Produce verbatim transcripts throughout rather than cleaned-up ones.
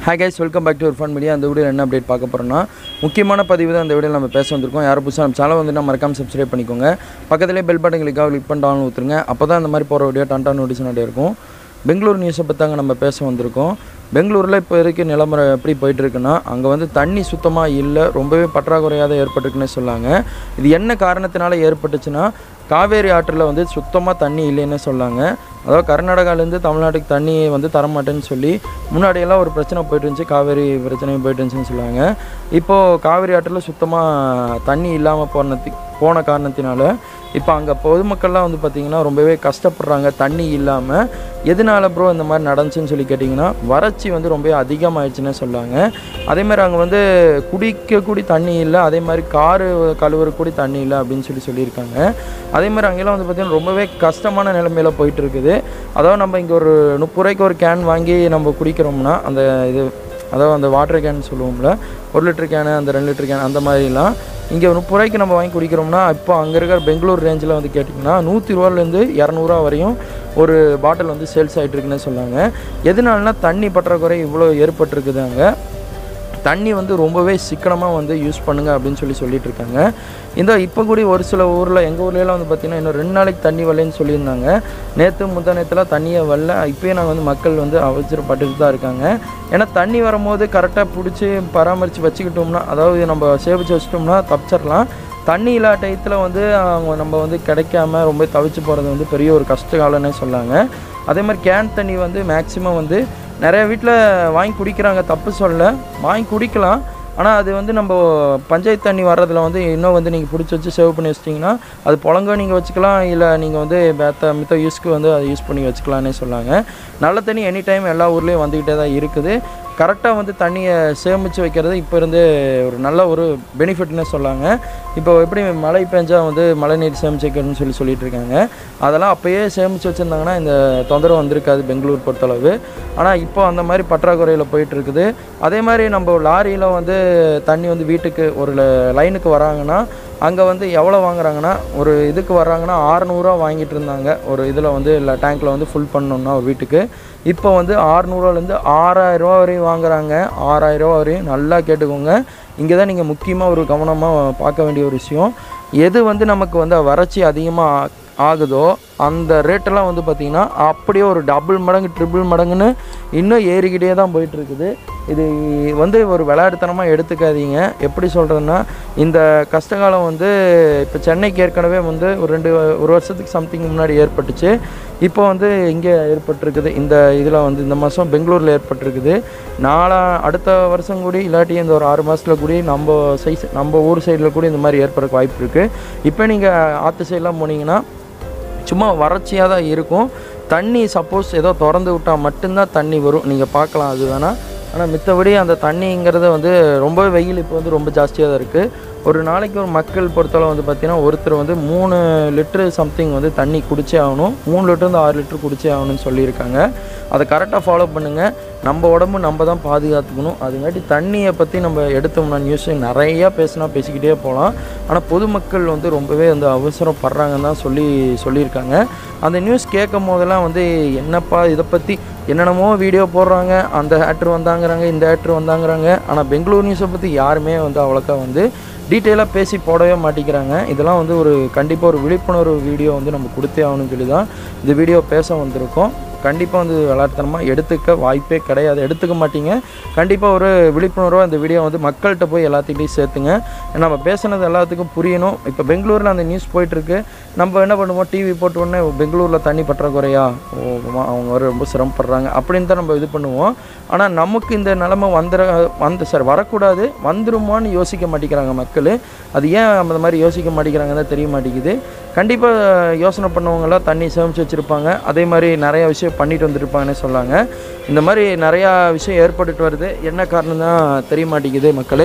Hi guys, welcome back to our fun media. இந்த வீடியோல என்ன அப்டேட் பார்க்க போறோம்னா முக்கியமான பதிவு தான் இந்த வீடியோல நம்ம பேச வந்திருக்கோம். யாரும் புதுசா நம்ம சேனலை வந்து மறக்காம சப்ஸ்கிரைப் பண்ணிக்கோங்க. பக்கத்திலே பெல் பட்டன் கிளிக் ஆகி கிளிக் பண்ணி டவுன் ஊத்துங்க. அப்பதான் இந்த மாதிரி போற வீடியோ டான் டான் நோட்டிஃபிகேஷன் இருக்கும். பெங்களூர் நியூஸை பத்தாங்க நம்ம பேச வந்திருக்கோம். பெங்களூரில் இப்போ இருக்க நிலமரை எப்படி போயிட்டு இருக்குன்னா அங்கே வந்து தண்ணி சுத்தமாக இல்லை, ரொம்பவே பற்றாக்குறையாக ஏற்பட்டுருக்குன்னு சொல்லாங்க. இது என்ன காரணத்தினால ஏற்பட்டுச்சுன்னா காவேரி ஆற்றில் வந்து சுத்தமாக தண்ணி இல்லைன்னு சொல்லாங்க. அதாவது கர்நாடகாலேருந்து தமிழ்நாட்டுக்கு தண்ணி வந்து தரமாட்டேன்னு சொல்லி முன்னாடியெல்லாம் ஒரு பிரச்சனை போயிட்டு இருந்துச்சு, காவேரி பிரச்சனையும் போயிட்டு இருந்துச்சுன்னு சொல்லுவாங்க. இப்போது காவேரி ஆற்றில் சுத்தமாக தண்ணி இல்லாமல் போனது போன காரணத்தினால இப்போ அங்கே பொதுமக்கள்லாம் வந்து பார்த்திங்கன்னா ரொம்பவே கஷ்டப்படுறாங்க தண்ணி இல்லாமல். எதனால ப்ரோ இந்த மாதிரி நடந்துச்சுன்னு சொல்லி கேட்டிங்கன்னா வறட்சி வந்து ரொம்ப அதிகமாகிடுச்சுன்னு சொல்லாங்க. அதேமாதிரி அங்கே வந்து குடிக்க கூடி தண்ணி இல்லை, அதே மாதிரி காரு கழுவுற கூடி தண்ணி இல்லை அப்படின்னு சொல்லி சொல்லியிருக்காங்க. அதேமாதிரி அங்கெல்லாம் வந்து பார்த்திங்கன்னா ரொம்பவே கஷ்டமான நிலைமையில் போயிட்டு இருக்குது. அதாவது நம்ம இங்கே ஒரு முப்பது ரூபாய்க்கு ஒரு கேன் வாங்கி நம்ம குடிக்கிறோம்னா அந்த இது அதாவது அந்த வாட்டர் கேன் சொல்லுவோம்ல, ஒரு லிட்டர் கேனு அந்த ரெண்டு லிட்டர் கேன் அந்த மாதிரிலாம் இங்கே முப்பது ரூபாய்க்கு நம்ம வாங்கி குடிக்கிறோம்னா இப்போ அங்கே இருக்கிற பெங்களூர் ரேஞ்சில் வந்து கேட்டிங்கன்னா நூற்றி ரூபாலேருந்து இரநூறுவா வரையும் ஒரு பாட்டில் வந்து சேல்ஸ் ஆகிட்டு இருக்குன்னு சொன்னாங்க. எதனாலனா தண்ணி பற்றாக்குறை இவ்வளோ ஏற்பட்டுருக்குது. அங்கே தண்ணி வந்து ரொம்பவே சிக்கனமாக வந்து யூஸ் பண்ணுங்கள் அப்படின்னு சொல்லி சொல்லிட்டு இருக்காங்க. இந்த இப்போ கூட ஒரு சில ஊரில் எங்கள் ஊர்லலாம் வந்து பார்த்திங்கன்னா இன்னும் ரெண்டு நாளைக்கு தண்ணி வரலன்னு சொல்லியிருந்தாங்க. நேற்று முந்தா நேற்றுலாம் தண்ணியை வரல. இப்போயே நாங்கள் வந்து மக்கள் வந்து அவசரப்பட்டுட்டு தான் இருக்காங்க. ஏன்னா தண்ணி வரும்போது கரெக்டாக பிடிச்சி பராமரித்து வச்சுக்கிட்டோம்னா, அதாவது நம்ம சேமித்து வச்சிட்டோம்னா தப்பிச்சிடலாம். தண்ணி இல்லாத டயத்தில் வந்து அவங்க நம்ம வந்து கிடைக்காம ரொம்ப தவிச்சு போகிறது வந்து பெரிய ஒரு கஷ்ட காலம்னே சொன்னாங்க. அதே மாதிரி கேன் தண்ணி வந்து மேக்ஸிமம் வந்து நிறைய வீட்டில் வாங்கி குடிக்கிறாங்க, தப்பு சொல்ல, வாங்கி குடிக்கலாம். ஆனால் அது வந்து நம்ம பஞ்சாயத்து தண்ணி வர்றதில் வந்து இன்னும் வந்து நீங்கள் பிடிச்சி வச்சு சேவ் பண்ணி வச்சிட்டிங்கன்னா அது புழங்க நீங்கள் வச்சுக்கலாம், இல்லை நீங்கள் வந்து பேத்த மித்த யூஸ்க்கு வந்து அதை யூஸ் பண்ணி வச்சுக்கலான்னே சொன்னாங்க. நல்ல தண்ணி எனி டைம் எல்லா ஊர்லேயும் வந்துக்கிட்டே தான் இருக்குது. கரெக்டாக வந்து தண்ணியை சேமித்து வைக்கிறது இப்போ இருந்து ஒரு நல்ல ஒரு பெனிஃபிட்னு சொல்லாங்க. இப்போ எப்படி மழை பெஞ்சால் வந்து மழை நீர் சேமித்து வைக்கணும்னு சொல்லி சொல்லிட்டு இருக்காங்க. அதெல்லாம் அப்போயே சேமித்து வச்சுருந்தாங்கன்னா இந்த தொந்தரவு வந்திருக்காது பெங்களூர் பொறுத்தளவு. ஆனால் இப்போ அந்த மாதிரி பற்றாக்குறையில் போயிட்டுருக்குது. அதே மாதிரி நம்ம லாரியில் வந்து தண்ணி வந்து வீட்டுக்கு ஒரு லைனுக்கு வராங்கன்னா அங்கே வந்து எவ்வளோ வாங்குறாங்கன்னா ஒரு இதுக்கு வர்றாங்கன்னா ஆறுநூறுவா வாங்கிட்டு இருந்தாங்க ஒரு இதில் வந்து இல்லை டேங்க்கில் வந்து ஃபுல் பண்ணணுன்னா ஒரு வீட்டுக்கு. இப்போ வந்து ஆறுநூறுவாலேருந்து ஆறாயிரரூவா வரையும் வாங்குறாங்க. ஆறாயிரரூவா வரையும் நல்லா கேட்டுக்கோங்க. இங்கே தான் நீங்கள் முக்கியமாக ஒரு கவனமாக பார்க்க வேண்டிய ஒரு விஷயம். எது வந்து நமக்கு வந்து வறட்சி அதிகமாக ஆகுதோ அந்த ரேட்டெல்லாம் வந்து பார்த்திங்கன்னா அப்படியே ஒரு டபுள் மடங்கு ட்ரிபிள் மடங்குன்னு இன்னும் ஏறிக்கிட்டே தான் போயிட்டுருக்குது. இது வந்து ஒரு விளையாட்டுத்தனமாக எடுத்துக்காதீங்க. எப்படி சொல்கிறதுன்னா இந்த கஷ்டகாலம் வந்து இப்போ சென்னைக்கு ஏற்கனவே வந்து ஒரு ரெண்டு ஒரு வருஷத்துக்கு சம்திங் முன்னாடி ஏற்பட்டுச்சு. இப்போ வந்து இங்கே ஏற்பட்டிருக்குது. இந்த இதில் வந்து இந்த மாதம் பெங்களூரில் ஏற்பட்டிருக்குது. நாளா அடுத்த வருஷம் கூடி இல்லாட்டி இந்த ஒரு ஆறு மாதத்தில் கூடி நம்ம சைஸ் நம்ம ஊர் சைடில் கூட இந்த மாதிரி ஏற்படுறதுக்கு வாய்ப்பு இருக்குது. இப்போ நீங்கள் ஆற்று சைடெலாம் போனீங்கன்னா சும்மா வறட்சியாக தான் இருக்கும். தண்ணி சப்போஸ் ஏதோ திறந்து விட்டால் மட்டும்தான் தண்ணி வரும், நீங்கள் பார்க்கலாம் அது வேணால். ஆனால் மித்தபடி அந்த தண்ணிங்கிறத வந்து ரொம்ப வெயில் இப்போ வந்து ரொம்ப ஜாஸ்தியாக தான் இருக்குது. ஒரு நாளைக்கு ஒரு மக்கள் பொறுத்தளவு வந்து பார்த்திங்கன்னா ஒருத்தர் வந்து மூணு லிட்ரு சம்திங் வந்து தண்ணி குடிச்சே ஆகணும். மூணு லிட்டருந்து ஆறு லிட்ரு குடிச்சே ஆகணும்னு சொல்லியிருக்காங்க. அதை கரெக்டாக ஃபாலோ பண்ணுங்கள். நம்ம உடம்பு நம்ம தான் பாதுகாத்துக்கணும். அதுங்காட்டி தண்ணியை பற்றி நம்ம எடுத்தோம்னா நியூஸ் நிறையா பேசினா பேசிக்கிட்டே போகலாம். ஆனால் பொதுமக்கள் வந்து ரொம்பவே வந்து அவசரப்படுறாங்கன்னு தான் சொல்லி சொல்லியிருக்காங்க. அந்த நியூஸ் கேட்கும் போதெல்லாம் வந்து என்னப்பா இதை பற்றி என்னென்னமோ வீடியோ போடுறாங்க, அந்த ஆக்டர் வந்தாங்கிறாங்க, இந்த ஆக்டர் வந்தாங்கிறாங்க. ஆனால் பெங்களூர் நியூஸை பற்றி யாருமே வந்து அவ்வளோக்கா வந்து டீட்டெயிலாக பேசி போடவே மாட்டேங்கிறாங்க. இதெல்லாம் வந்து ஒரு கண்டிப்பாக ஒரு விழிப்புணர்வு வீடியோ வந்து நம்ம கொடுத்தே ஆகணும்னு சொல்லி தான் இந்த வீடியோ பேச வந்திருக்கோம். கண்டிப்பாக வந்து விளையாட்டுத்தனமாக எடுத்துக்க வாய்ப்பே கிடையாது, எடுத்துக்க மாட்டீங்க. கண்டிப்பாக ஒரு விழிப்புணர்வாக இந்த வீடியோ வந்து மக்கள்கிட்ட போய் எல்லாத்துக்கிட்டையும் சேர்த்துங்க. நம்ம பேசுனது எல்லாத்துக்கும் புரியணும். இப்போ பெங்களூரில் அந்த நியூஸ் போயிட்டுருக்கு. நம்ம என்ன பண்ணுவோம், டிவி போட்ட உடனே பெங்களூரில் தண்ணி பற்றாக்குறையா, ஓ அவங்க வர ரொம்ப சிரமப்படுறாங்க அப்படின்னு தான் நம்ம இது பண்ணுவோம். ஆனால் நமக்கு இந்த நிலைமை வந்துட வந்து சார் வரக்கூடாது, வந்துருமான்னு யோசிக்க மாட்டேங்கிறாங்க மக்கள். அது ஏன் அந்த மாதிரி யோசிக்க மாட்டேங்கிறாங்கன்னு தான் தெரிய மாட்டேங்குது. கண்டிப்பாக யோசனை பண்ணவங்களாம் தண்ணி சேமித்து வச்சுருப்பாங்க. அதே மாதிரி நிறையா விஷயம் பண்ணிட்டு வந்துருப்பாங்கன்னு சொல்லாங்க. இந்த மாதிரி நிறையா விஷயம் ஏற்பட்டுட்டு வருது. என்ன காரணம் தான் தெரிய மாட்டேங்குது மக்களே.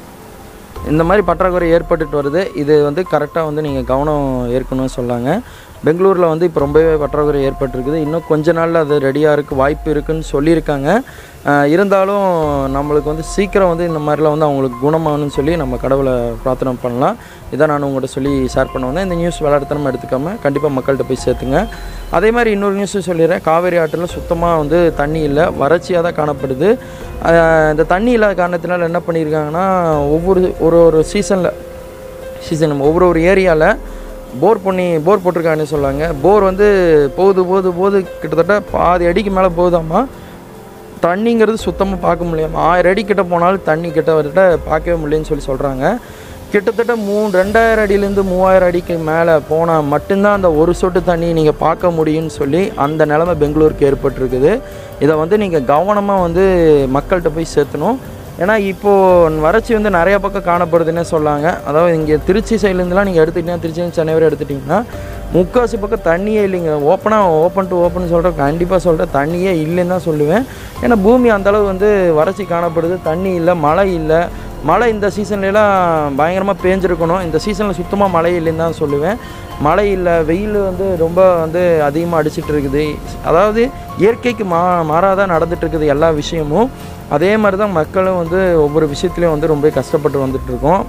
இந்த மாதிரி பற்றாக்குறை ஏற்பட்டுட்டு வருது. இது வந்து கரெக்டாக வந்து நீங்கள் கவனம் ஏற்கணும்னு சொல்லாங்க. பெங்களூரில் வந்து இப்போ ரொம்பவே பற்றாக்குறை ஏற்பட்டிருக்குது. இன்னும் கொஞ்ச நாளில் அது ரெடியாக இருக்குது, வாய்ப்பு இருக்குதுன்னு சொல்லியிருக்காங்க. இருந்தாலும் நம்மளுக்கு வந்து சீக்கிரம் வந்து இந்த மாதிரிலாம் வந்து அவங்களுக்கு குணமாகணும்னு சொல்லி நம்ம கடவுளை பிரார்த்தனை பண்ணலாம். இதான் நான் உங்கள்கிட்ட சொல்லி ஷேர் பண்ண வந்தேன். இந்த நியூஸ் விளையாடுத்தனமாக எடுத்துக்காமல் கண்டிப்பாக மக்கள்கிட்ட போய் சேர்த்துங்க. அதே மாதிரி இன்னொரு நியூஸும் சொல்லிடுறேன். காவேரி ஆற்றில் சுத்தமாக வந்து தண்ணி இல்லை, வறட்சியாக தான் காணப்படுது. இந்த தண்ணி இல்லாத காரணத்தினால என்ன பண்ணியிருக்காங்கன்னா, ஒவ்வொரு ஒரு ஒரு சீசனில் சீசன் ஒவ்வொரு ஒரு ஏரியாவில் போர் பண்ணி போர் போட்டிருக்காங்கன்னு சொல்லுவாங்க. போர் வந்து போகுது போகுது போகுது கிட்டத்தட்ட பாதி அடிக்கு மேலே போகுதாம்மா. தண்ணிங்கிறது சுத்தமாக பார்க்க முடியாமல் ஆயிரம் அடி கிட்ட போனாலும் தண்ணி கிட்ட வந்துட்ட பார்க்கவே முடியலன்னு சொல்லி சொல்கிறாங்க. கிட்டத்தட்ட மூணு ரெண்டாயிரம் அடியிலேருந்து மூவாயிரம் அடிக்கு மேலே போனால் மட்டும்தான் அந்த ஒரு சொட்டு தண்ணி நீங்கள் பார்க்க முடியும்னு சொல்லி அந்த நிலைமை பெங்களூருக்கு ஏற்பட்டிருக்குது. இதை வந்து நீங்கள் கவனமாக வந்து மக்கள்கிட்ட போய் சேர்த்தணும். ஏன்னா இப்போது வறட்சி வந்து நிறையா பக்கம் காணப்படுதுன்னே சொல்லாங்க. அதாவது இங்கே திருச்சி சைட்லேருந்துலாம் நீங்கள் எடுத்துக்கிட்டீங்கன்னா, திருச்சி சென்னை வரை எடுத்துட்டிங்கன்னா முக்கால்வாசி பக்கம் தண்ணியே இல்லைங்க. ஓப்பனாக ஓப்பன் டு ஓப்பன் சொல்கிறேன், கண்டிப்பாக சொல்கிறேன், தண்ணியே இல்லைன்னு தான் சொல்லுவேன். ஏன்னா பூமி அந்தளவு வந்து வறட்சி காணப்படுது, தண்ணி இல்லை, மழை இல்லை. மழை இந்த சீசன்லாம் பயங்கரமாக பேஞ்சிருக்கணும், இந்த சீசனில் சுத்தமாக மழை இல்லைன்னு தான் சொல்லுவேன். மழை இல்லை, வெயில் வந்து ரொம்ப வந்து அதிகமாக அடிச்சிட்டு இருக்குது. அதாவது இயற்கைக்கு மா மாறாதான் நடந்துகிட்ருக்குது எல்லா விஷயமும். அதே மாதிரி தான் மக்களும் வந்து ஒவ்வொரு விஷயத்துலையும் வந்து ரொம்ப கஷ்டப்பட்டு வந்துட்டுருக்கோம்.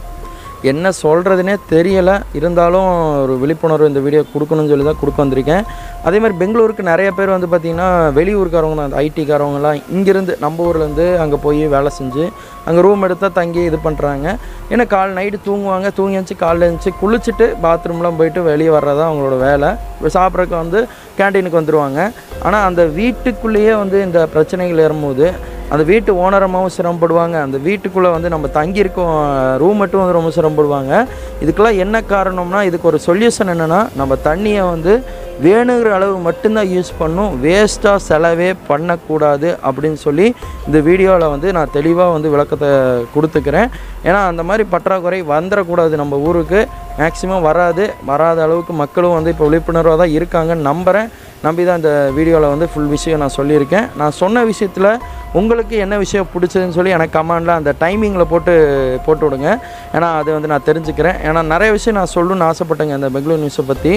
என்ன சொல்கிறதுனே தெரியலை. இருந்தாலும் ஒரு விழிப்புணர்வு இந்த வீடியோ கொடுக்கணும்னு சொல்லி தான் கொடுக்க வந்திருக்கேன். அதே மாதிரி பெங்களூருக்கு நிறைய பேர் வந்து பார்த்திங்கன்னா வெளியூருக்காரவங்க தான், அந்த ஐடிக்காரவங்கலாம் இங்கேருந்து நம்ம ஊர்லேருந்து அங்கே போய் வேலை செஞ்சு அங்கே ரூம் எடுத்தால் தங்கி இது பண்ணுறாங்க. ஏன்னா கால் நைட்டு தூங்குவாங்க, தூங்கி எழுந்துச்சி காலைல எழுந்துச்சி குளிச்சுட்டு பாத்ரூம்லாம் போயிட்டு வெளியே வர்றது தான் அவங்களோட வேலை. சாப்பிட்றதுக்கு வந்து கேன்டீனுக்கு வந்துடுவாங்க. ஆனால் அந்த வீட்டுக்குள்ளேயே வந்து இந்த பிரச்சனைகள் ஏறும்போது அந்த வீட்டு ஓனரமாகவும் சிரமப்படுவாங்க, அந்த வீட்டுக்குள்ளே வந்து நம்ம தங்கியிருக்கோம் ரூம் மட்டும் வந்து ரொம்ப சிரமப்படுவாங்க. இதுக்கெல்லாம் என்ன காரணம்னா, இதுக்கு ஒரு சொல்யூஷன் என்னென்னா, நம்ம தண்ணியை வந்து வேணுங்கிற அளவு மட்டும்தான் யூஸ் பண்ணணும், வேஸ்ட்டாக செலவே பண்ணக்கூடாது அப்படின்னு சொல்லி இந்த வீடியோவில் வந்து நான் தெளிவாக வந்து விளக்கத்தை கொடுத்துக்கிறேன். ஏன்னா அந்த மாதிரி பற்றாக்குறை வந்துடக்கூடாது நம்ம ஊருக்கு. மேக்ஸிமம் வராது, வராத அளவுக்கு மக்களும் வந்து இப்போ விழிப்புணர்வாக தான் இருக்காங்கன்னு நம்புகிறேன். நம்பி தான் இந்த வீடியோவில் வந்து ஃபுல் விஷயம் நான் சொல்லியிருக்கேன். நான் சொன்ன விஷயத்தில் உங்களுக்கு என்ன விஷயம் பிடிச்சதுன்னு சொல்லி எனக்கு கமெண்டில் அந்த டைமிங்கில் போட்டு போட்டு விடுங்க. ஏன்னா அது வந்து நான் தெரிஞ்சுக்கிறேன். ஏன்னா நிறைய விஷயம் நான் சொல்லணும்னு ஆசைப்பட்டேங்க இந்த பெங்களூர் நியூஸை பற்றி.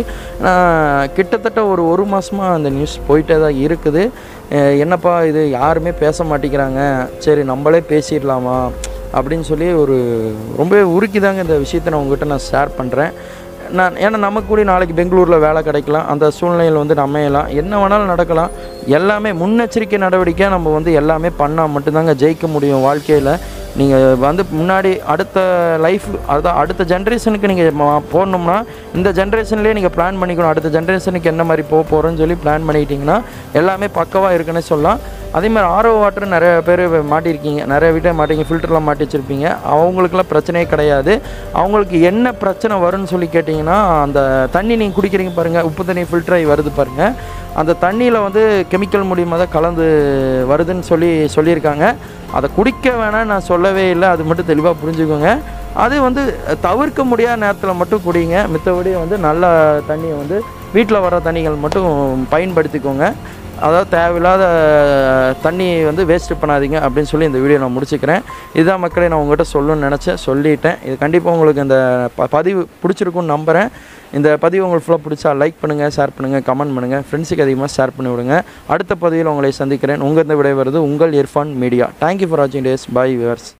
கிட்டத்தட்ட ஒரு ஒரு மாதமாக அந்த நியூஸ் போயிட்டே தான் இருக்குது. என்னப்பா இது யாருமே பேச மாட்டேங்கிறாங்க, சரி நம்மளே பேசிடலாமா அப்படின்னு சொல்லி ஒரு ரொம்ப உருக்கிதாங்க இந்த விஷயத்தை நான் உங்கள்கிட்ட நான் ஷேர் பண்ணுறேன். நான் ஏன்னா நமக்கு கூட நாளைக்கு பெங்களூரில் வேலை கிடைக்கலாம், அந்த சூழ்நிலையில் வந்து நம்மையெல்லாம் என்ன வேணாலும் நடக்கலாம். எல்லாமே முன்னெச்சரிக்கை நடவடிக்கை நம்ம வந்து எல்லாமே பண்ணால் மட்டும்தாங்க ஜெயிக்க முடியும் வாழ்க்கையில். நீங்கள் வந்து முன்னாடி அடுத்த லைஃப் அதான் அடுத்த ஜென்ரேஷனுக்கு நீங்கள் போடணும்னா இந்த ஜென்ரேஷன்லேயே நீங்கள் பிளான் பண்ணிக்கணும். அடுத்த ஜென்ரேஷனுக்கு என்ன மாதிரி போக போகிறோன்னு சொல்லி பிளான் பண்ணிக்கிட்டிங்கன்னா எல்லாமே பக்கவாக இருக்குன்னே சொல்லலாம். அதே மாதிரி ஆர்ஓ வாட்டர் நிறைய பேர் மாட்டியிருக்கீங்க, நிறைய வீட்டை மாட்டிங்க, ஃபில்டர்லாம் மாட்டி வச்சுருப்பீங்க. அவங்களுக்குலாம் பிரச்சனையே கிடையாது. அவங்களுக்கு என்ன பிரச்சனை வரும்னு சொல்லி கேட்டிங்கன்னா, அந்த தண்ணி நீங்கள் குடிக்கிறீங்க பாருங்கள், உப்பு தண்ணி ஃபில்டர் ஆகி வருது பாருங்கள், அந்த தண்ணியில் வந்து கெமிக்கல் மூலியமாக தான் கலந்து வருதுன்னு சொல்லி சொல்லியிருக்காங்க. அதை குடிக்க வேணாம் நான் சொல்லவே இல்லை, அது மட்டும் தெளிவாக புரிஞ்சுக்கோங்க. அது வந்து தவிர்க்க முடியாத நேரத்தில் மட்டும் குடிங்க. மித்தபடி வந்து நல்ல தண்ணியை வந்து வீட்டில் வர தண்ணிகள் மட்டும் பயன்படுத்திக்கோங்க. அதாவது தேவையில்லாத தண்ணி வந்து வேஸ்ட்டு பண்ணாதீங்க அப்படின்னு சொல்லி இந்த வீடியோ நான் முடிச்சுக்கிறேன். இதுதான் மக்களே நான் உங்கள்கிட்ட சொல்லணும்னு நினச்சேன், சொல்லிட்டேன். இது கண்டிப்பாக உங்களுக்கு இந்த ப பதிவு பிடிச்சிருக்குன்னு நம்புகிறேன். இந்த பதிவு உங்களுக்கு ஃபுல்லாக பிடிச்சா லைக் பண்ணுங்கள், ஷேர் பண்ணுங்கள், கமெண்ட் பண்ணுங்கள், ஃப்ரெண்ட்ஸுக்கு அதிகமாக ஷேர் பண்ணி விடுங்க. அடுத்த பதிவில் உங்களை சந்திக்கிறேன். உங்கள் இந்த விடைபெறுவது உங்கள் இர்ஃபான் மீடியா. தேங்க்யூ ஃபார் வாட்சிங் டேஸ். Bye viewers.